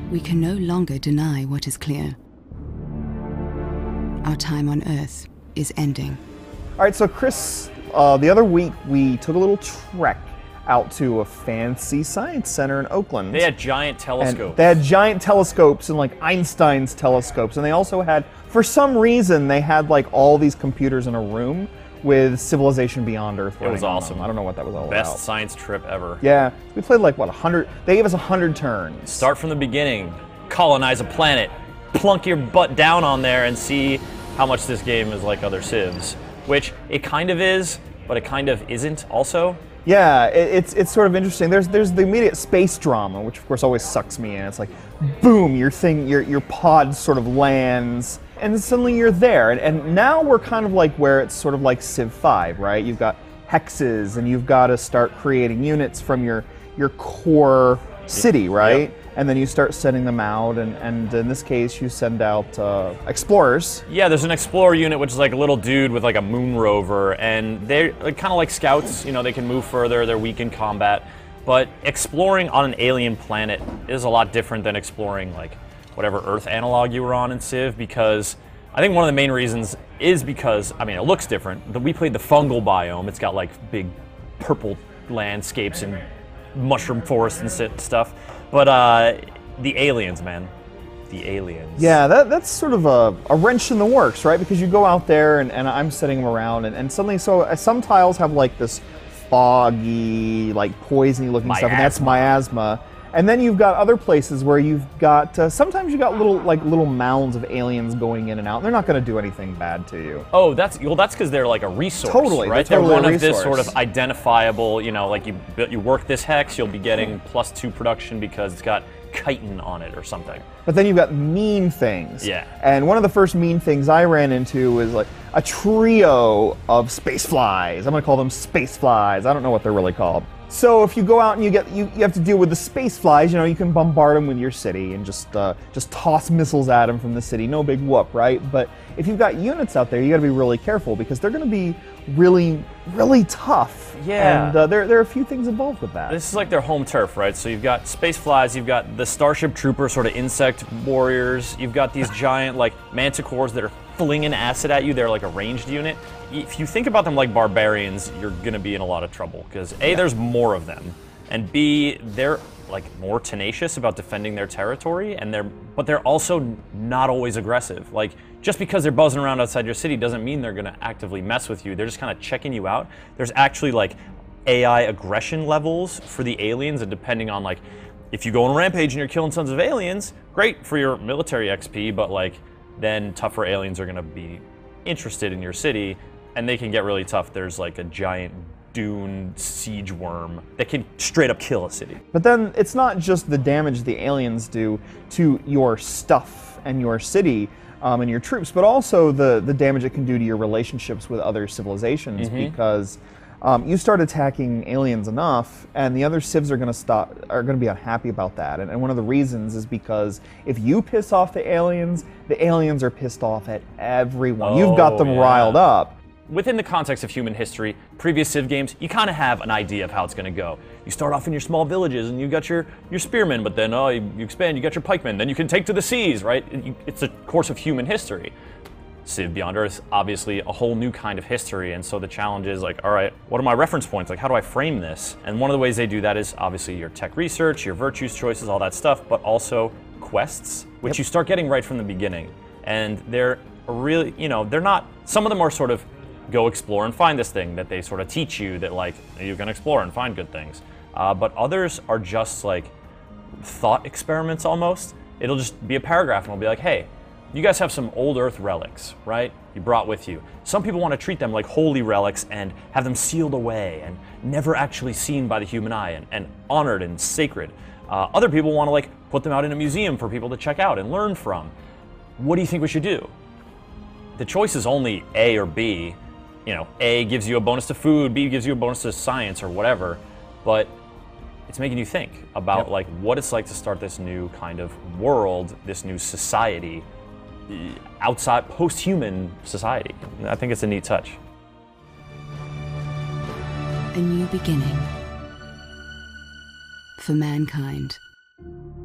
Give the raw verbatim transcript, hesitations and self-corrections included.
we can no longer deny what is clear. Our time on Earth is ending. All right, so Chris, uh, the other week we took a little trek out to a fancy science center in Oakland. They had giant telescopes. And they had giant telescopes and like Einstein's telescopes, and they also had, for some reason, they had like all these computers in a room with Civilization Beyond Earth. It was awesome. Them. I don't know what that was all Best about. Best science trip ever. Yeah, we played like what a hundred. They gave us a hundred turns. Start from the beginning. Colonize a planet. Plunk your butt down on there and see how much this game is like other Civs, which it kind of is, but it kind of isn't also. Yeah, it, it's it's sort of interesting. There's there's the immediate space drama, which of course always sucks me in. It's like, boom, your thing, your your pod sort of lands, and suddenly you're there. And, and now we're kind of like where it's sort of like Civ five, right? You've got hexes, and you've got to start creating units from your your core city, right? Yep. And then you start sending them out, and, and in this case, you send out uh, explorers. Yeah, there's an explorer unit, which is like a little dude with like a moon rover, and they're like, kind of like scouts. You know, they can move further, they're weak in combat. But exploring on an alien planet is a lot different than exploring like whatever Earth analog you were on in Civ, because I think one of the main reasons is because, I mean, it looks different. We played the fungal biome. It's got like big purple landscapes and mushroom forests and stuff. But uh, the aliens, man. The aliens. Yeah, that, that's sort of a, a wrench in the works, right? Because you go out there, and, and I'm setting them around, and, and suddenly, so uh, some tiles have like this foggy, like poisony looking stuff, and that's miasma. And then you've got other places where you've got, uh, sometimes you've got little like little mounds of aliens going in and out. They're not going to do anything bad to you. Oh, that's well. That's because they're like a resource, totally, right? They're, totally they're one a of this resource. sort of identifiable. You know, like you you work this hex, you'll be getting plus two production because it's got chitin on it or something. But then you've got mean things. Yeah. And one of the first mean things I ran into was like a trio of space flies. I'm going to call them space flies. I don't know what they're really called. So if you go out and you get you, you have to deal with the space flies, you know, you can bombard them with your city and just uh, just toss missiles at them from the city. No big whoop, right? But if you've got units out there, you got to be really careful because they're going to be really, really tough. Yeah. And uh, there there are a few things involved with that. This is like their home turf, right? So you've got space flies, you've got the Starship Trooper sort of insect warriors, you've got these giant like manticores that are flinging acid at you. They're like a ranged unit. If you think about them like barbarians, you're going to be in a lot of trouble because A, yeah. there's more of them, and B, they're like more tenacious about defending their territory, and they're but they're also not always aggressive. Like just because they're buzzing around outside your city doesn't mean they're going to actively mess with you. They're just kind of checking you out. There's actually like A I aggression levels for the aliens, and depending on like if you go on a rampage and you're killing tons of aliens, great for your military X P, but like then tougher aliens are going to be interested in your city. And they can get really tough. There's like a giant dune siege worm that can straight up kill a city. But then it's not just the damage the aliens do to your stuff and your city um, and your troops, but also the, the damage it can do to your relationships with other civilizations mm-hmm. because um, you start attacking aliens enough and the other civs are going to stop are going to be unhappy about that. And, and one of the reasons is because if you piss off the aliens, the aliens are pissed off at everyone. Oh, You've got them yeah. riled up. Within the context of human history, previous Civ games, you kind of have an idea of how it's going to go. You start off in your small villages and you got your, your spearmen, but then oh, you, you expand, you got your pikemen, then you can take to the seas, right? It, it's a course of human history. Civ Beyond Earth, obviously a whole new kind of history, and so the challenge is like, all right, what are my reference points? Like, how do I frame this? And one of the ways they do that is obviously your tech research, your virtues choices, all that stuff, but also quests, which yep. you start getting right from the beginning. And they're really, you know, they're not, some of them are sort of go explore and find this thing that they sort of teach you that like you can explore and find good things. Uh, but others are just like thought experiments almost. It'll just be a paragraph and it'll be like, hey, you guys have some old Earth relics, right? You brought with you. Some people want to treat them like holy relics and have them sealed away and never actually seen by the human eye and, and honored and sacred. Uh, other people want to like put them out in a museum for people to check out and learn from. What do you think we should do? The choice is only A or B. You know, A gives you a bonus to food, B gives you a bonus to science or whatever, but it's making you think about yep. like what it's like to start this new kind of world, this new society, outside post-human society. I think it's a neat touch. A new beginning for mankind.